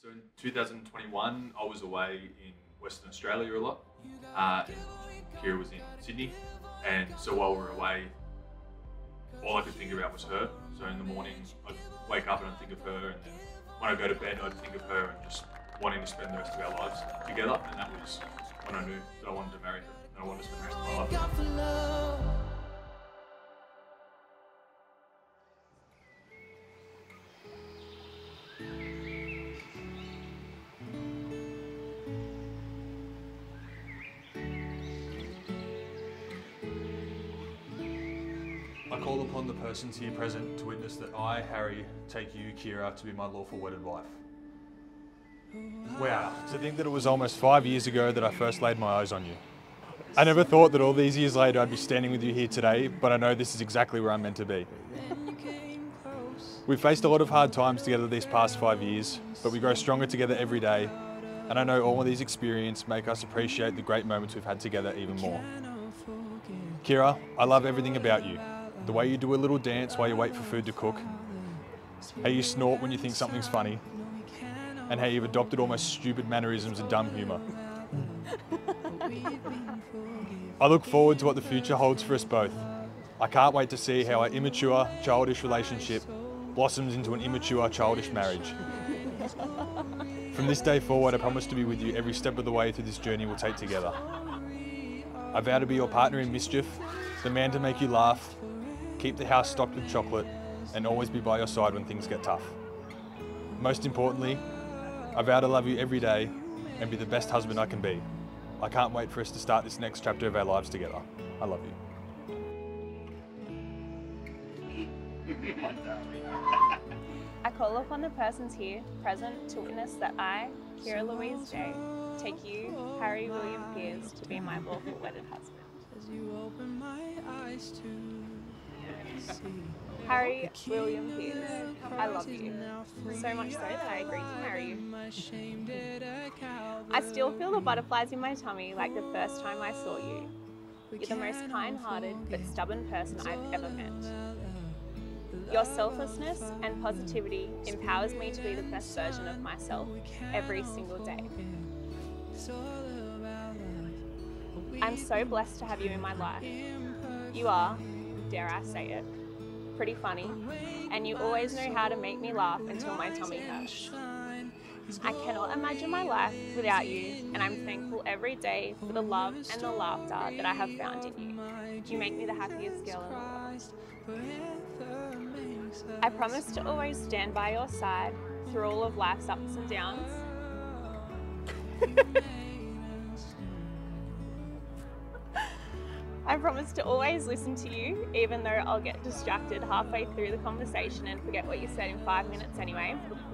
So in 2021, I was away in Western Australia a lot. And Kyrra was in Sydney, and so while we were away, all I could think about was her. So in the morning, I'd wake up and I'd think of her, and then when I go to bed, I'd think of her and just wanting to spend the rest of our lives together. And that was when I knew that I wanted to marry her and I wanted to spend the rest of my life with her. I call upon the persons here present to witness that I, Harry, take you, Kyrra, to be my lawful wedded wife. Wow, to think that it was almost 5 years ago that I first laid my eyes on you. I never thought that all these years later I'd be standing with you here today, but I know this is exactly where I'm meant to be. We've faced a lot of hard times together these past 5 years, but we grow stronger together every day, and I know all of these experiences make us appreciate the great moments we've had together even more. Kyrra, I love everything about you. The way you do a little dance while you wait for food to cook, how you snort when you think something's funny, and how you've adopted almost stupid mannerisms and dumb humour. I look forward to what the future holds for us both. I can't wait to see how our immature, childish relationship blossoms into an immature, childish marriage. From this day forward, I promise to be with you every step of the way through this journey we'll take together. I vow to be your partner in mischief, the man to make you laugh, keep the house stocked with chocolate, and always be by your side when things get tough. Most importantly, I vow to love you every day and be the best husband I can be. I can't wait for us to start this next chapter of our lives together. I love you. I call upon the persons here present to witness that I, Kyrra Louise J, take you, Harry William Pearce, to be my lawful wedded husband. Harry William Pearce, I love you, so much so that I agreed to marry you. I still feel the butterflies in my tummy like the first time I saw you. You're the most kind-hearted but stubborn person I've ever met. Your selflessness and positivity empowers me to be the best version of myself every single day. I'm so blessed to have you in my life. You are, dare I say it, pretty funny, and you always know how to make me laugh until my tummy hurts. I cannot imagine my life without you, and I'm thankful every day for the love and the laughter that I have found in you. You make me the happiest girl in the world. I promise to always stand by your side through all of life's ups and downs. I promise to always listen to you, even though I'll get distracted halfway through the conversation and forget what you said in 5 minutes anyway.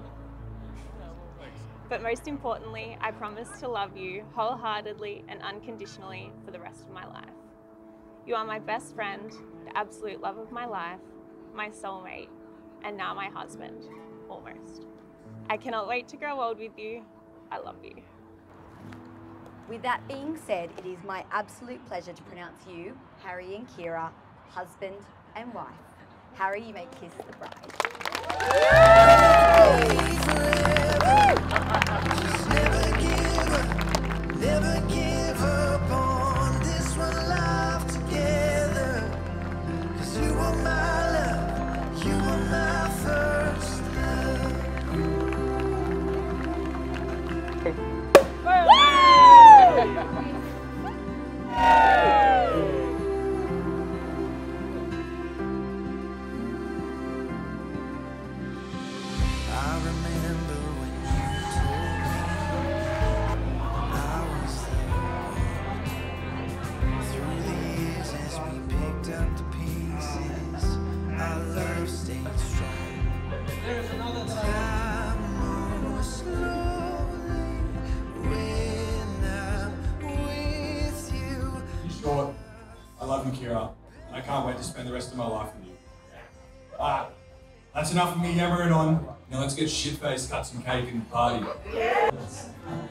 But most importantly, I promise to love you wholeheartedly and unconditionally for the rest of my life. You are my best friend, the absolute love of my life, my soulmate, and now my husband, almost. I cannot wait to grow old with you. I love you. With that being said, it is my absolute pleasure to pronounce you, Harry and Kyrra, husband and wife. Harry, you may kiss the bride. Never give up on this one life together. 'Cause you are my love, you are my first I remember when you told me I was there. Through the years as we picked up the pieces, our love stayed strong. There's another time moves slowly when I'm with you. In short, I love you, Kyrra, and I can't wait to spend the rest of my life with you. Alright, that's enough of me yammering on. Now let's get shit-faced, cut some cake and party.